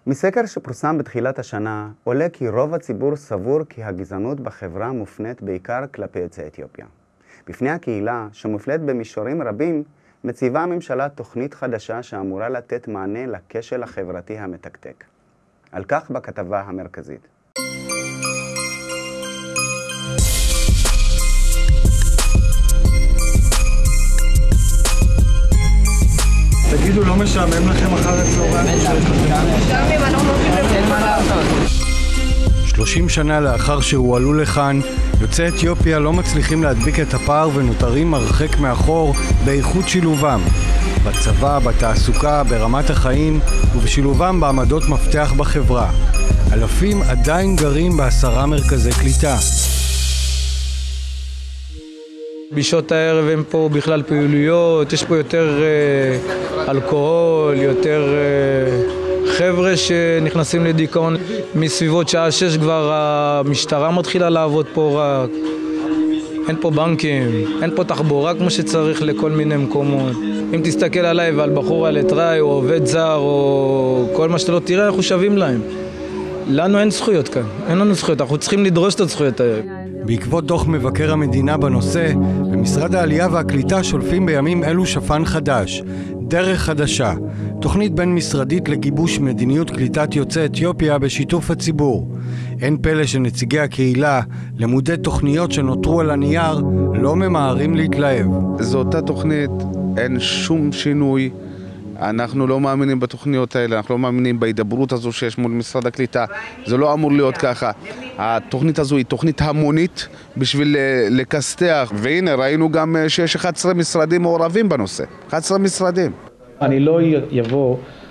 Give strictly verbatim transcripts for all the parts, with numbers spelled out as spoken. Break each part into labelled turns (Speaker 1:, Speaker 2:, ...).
Speaker 1: מסקר שפורסם בתחילת השנה עולה כי רוב הציבור סבור כי הגזענות בחברה מופנית בעיקר כלפי יוצאי אתיופיה. בפני הקהילה, שמופלית במישורים רבים, מציבה הממשלה תוכנית חדשה שאמורה לתת מענה לכשל החברתי המתקתק. על כך בכתבה המרכזית.
Speaker 2: תגידו, לא משעמם לכם אחר הצהריים?
Speaker 3: משעמם, אנחנו לא יודעים מה לעשות.
Speaker 4: שלושים שנה לאחר שהועלו לכאן, יוצאי אתיופיה לא מצליחים להדביק את הפער ונותרים הרחק מאחור באיכות שילובם. בצבא, בתעסוקה, ברמת החיים ובשילובם בעמדות מפתח בחברה. אלפים עדיין גרים בעשרה מרכזי קליטה.
Speaker 2: בשעות הערב הם פה בכלל פעילויות, יש פה יותר אה, אלכוהול, יותר אה, חבר'ה שנכנסים לדיכאון. מסביבות שעה שש כבר המשטרה מתחילה לעבוד פה רק. אין פה בנקים, אין פה תחבורה כמו שצריך לכל מיני מקומות. אם תסתכל עליי ועל בחור על אתראי או עובד זר או כל מה שאתה לא תראה, אנחנו שווים להם. לנו אין זכויות כאן, אין לנו זכויות, אנחנו צריכים לדרוש את הזכויות האלה.
Speaker 4: בעקבות דוח מבקר המדינה בנושא, במשרד העלייה והקליטה שולפים בימים אלו שפן חדש, דרך חדשה, תוכנית בין משרדית לגיבוש מדיניות קליטת יוצאי אתיופיה בשיתוף הציבור. אין פלא שנציגי הקהילה, למודי תוכניות שנותרו על הנייר, לא ממהרים להתלהב.
Speaker 5: זו אותה תוכנית, אין שום שינוי. אנחנו לא מאמינים בתוכניות האלה, אנחנו לא מאמינים בהידברות הזו שיש מול משרד הקליטה. זה לא אמור להיות ככה. התוכנית הזו היא תוכנית המונית בשביל לקסטח, והנה ראינו גם שיש אחד עשר משרדים מעורבים בנושא. אחד עשר משרדים.
Speaker 6: אני לא יבוא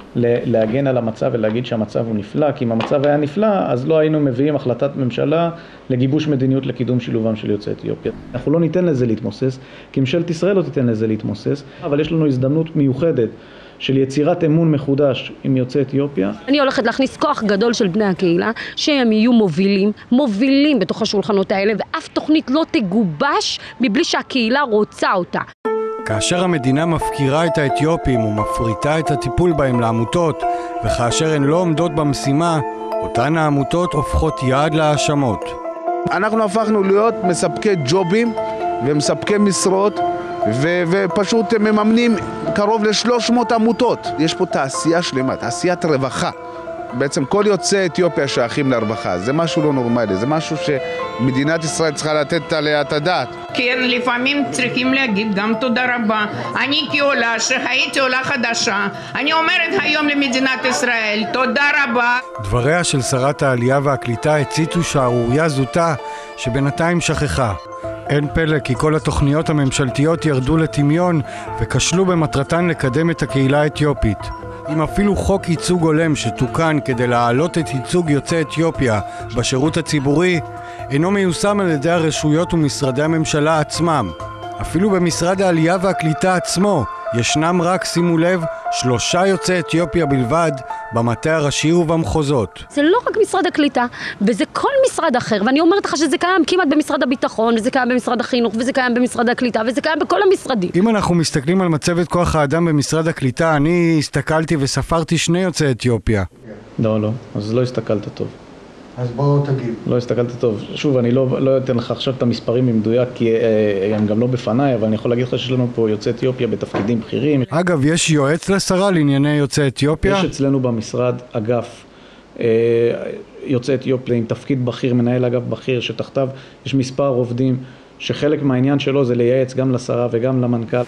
Speaker 6: להגן על המצב ולהגיד שהמצב הוא נפלא, כי אם המצב היה נפלא, אז לא היינו מביאים החלטת ממשלה לגיבוש מדיניות לקידום שילובם של יוצאי אתיופיה. אנחנו לא ניתן לזה להתמוסס, כי ממשלת ישראל לא תיתן לזה להתמוסס, אבל יש לנו הזדמנות מיוחדת של יצירת אמון מחודש עם יוצאי אתיופיה.
Speaker 3: אני הולכת להכניס כוח גדול של בני הקהילה, שהם יהיו מובילים, מובילים בתוך השולחנות האלה, ואף תוכנית לא תגובש מבלי שהקהילה רוצה אותה.
Speaker 4: כאשר המדינה מפקירה את האתיופים ומפריטה את הטיפול בהם לעמותות, וכאשר הן לא עומדות במשימה, אותן העמותות הופכות יעד להאשמות.
Speaker 5: אנחנו הפכנו להיות מספקי ג'ובים ומספקי משרות, ו- ופשוט מממנים קרוב ל-שלוש מאות עמותות. יש פה תעשייה שלמה, תעשיית רווחה. בעצם כל יוצאי אתיופיה שייכים לרווחה. זה משהו לא נורמלי, זה משהו שמדינת ישראל צריכה לתת עליה את הדעת.
Speaker 7: כן, לפעמים צריכים להגיד גם תודה רבה. אני כעולה שהייתי עולה חדשה, אני אומרת היום למדינת ישראל, תודה רבה.
Speaker 4: דבריה של שרת העלייה והקליטה הציתו שערורייה זוטה שבינתיים שכחה. אין פלא כי כל התוכניות הממשלתיות ירדו לטמיון וכשלו במטרתן לקדם את הקהילה האתיופית. אם אפילו חוק ייצוג הולם שתוקן כדי להעלות את ייצוג יוצאי אתיופיה בשירות הציבורי, אינו מיושם על ידי הרשויות ומשרדי הממשלה עצמם. אפילו במשרד העלייה והקליטה עצמו ישנם רק, שימו לב, שלושה יוצאי אתיופיה בלבד במטה הראשי ובמחוזות.
Speaker 3: זה לא רק משרד הקליטה, וזה כל משרד אחר, ואני אומרת לך שזה קיים כמעט במשרד הביטחון, וזה קיים במשרד החינוך, וזה קיים במשרד הקליטה, וזה קיים בכל המשרדים.
Speaker 4: אם אנחנו מסתכלים על מצבת כוח האדם במשרד הקליטה, אני הסתכלתי וספרתי שני יוצאי אתיופיה.
Speaker 6: לא, לא, אז לא הסתכלת טוב.
Speaker 2: אז בואו תגיד.
Speaker 6: לא הסתכלת טוב. שוב, אני לא, לא אתן לך עכשיו את המספרים במדויק, כי אה, הם גם לא בפניי, אבל אני יכול להגיד לך שיש לנו פה יוצאי אתיופיה בתפקידים בכירים.
Speaker 4: אגב, יש יועץ לשרה לענייני יוצאי אתיופיה?
Speaker 6: יש אצלנו במשרד אגף אה, יוצאי אתיופיה עם תפקיד בכיר, מנהל אגף בכיר, שתחתיו יש מספר עובדים, שחלק מהעניין שלו זה לייעץ גם לשרה וגם למנכ"ל.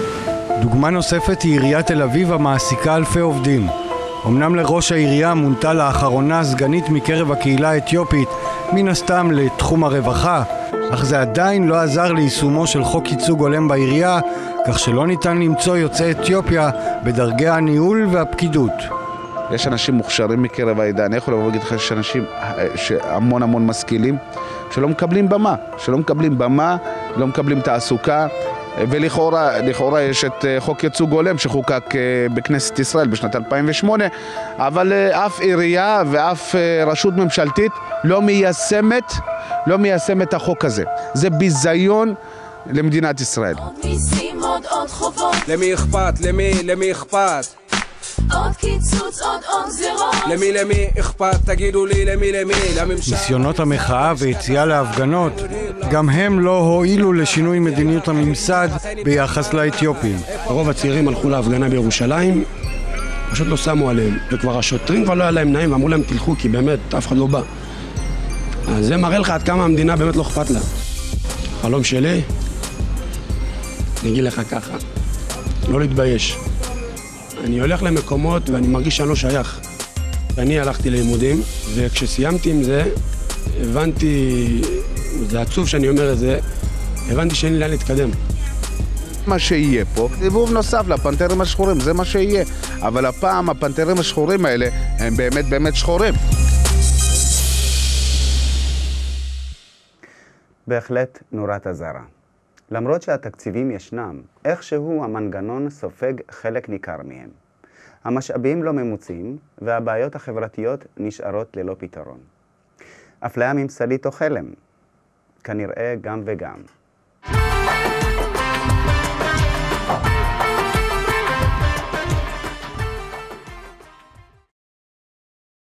Speaker 4: דוגמה נוספת היא עיריית תל אביב המעסיקה אלפי עובדים. אמנם לראש העירייה מונתה לאחרונה סגנית מקרב הקהילה האתיופית, מן הסתם לתחום הרווחה, אך זה עדיין לא עזר ליישומו של חוק ייצוג הולם בעירייה, כך שלא ניתן למצוא יוצאי אתיופיה בדרגי הניהול והפקידות.
Speaker 5: יש אנשים מוכשרים מקרב העדה, אני יכול להגיד לך שיש אנשים המון המון משכילים, שלא מקבלים במה, שלא מקבלים במה, לא מקבלים תעסוקה, ולכאורה לכאורה יש את חוק ייצוג הולם שחוקק בכנסת ישראל בשנת אלפיים ושמונה, אבל אף עירייה ואף רשות ממשלתית לא מיישמת לא מיישמת את החוק הזה. זה ביזיון למדינת ישראל.
Speaker 8: למי אכפת? למי? למי אכפת? עוד קיצוץ, עוד עוד גזירות.
Speaker 9: למי למי אכפת, תגידו לי למי למי, לממשלה.
Speaker 4: ניסיונות המחאה ויציאה להפגנות, גם הם לא הועילו לשינוי מדיניות הממסד ביחס לאתיופים.
Speaker 10: רוב הצעירים הלכו להפגנה בירושלים, פשוט לא שמו עליהם, וכבר השוטרים כבר לא היה להם נעים ואמרו להם תלכו כי באמת אף אחד לא בא. אז זה מראה לך עד כמה המדינה באמת לא אכפת לה. חלום שלי, אני אגיד לך ככה, לא להתבייש. אני הולך למקומות ואני מרגיש שאני לא שייך. ואני הלכתי לימודים, וכשסיימתי עם זה, הבנתי, זה עצוב שאני אומר את זה, הבנתי שאין לי לאן להתקדם.
Speaker 5: מה שיהיה פה, סיבוב נוסף לפנתרים השחורים, זה מה שיהיה. אבל הפעם הפנתרים השחורים האלה הם באמת באמת שחורים.
Speaker 1: בהחלט נורת אזהרה. למרות שהתקציבים ישנם, איכשהו המנגנון סופג חלק ניכר מהם. המשאבים לא ממוצים והבעיות החברתיות נשארות ללא פתרון. אפליה ממסדית או חלם? כנראה גם וגם.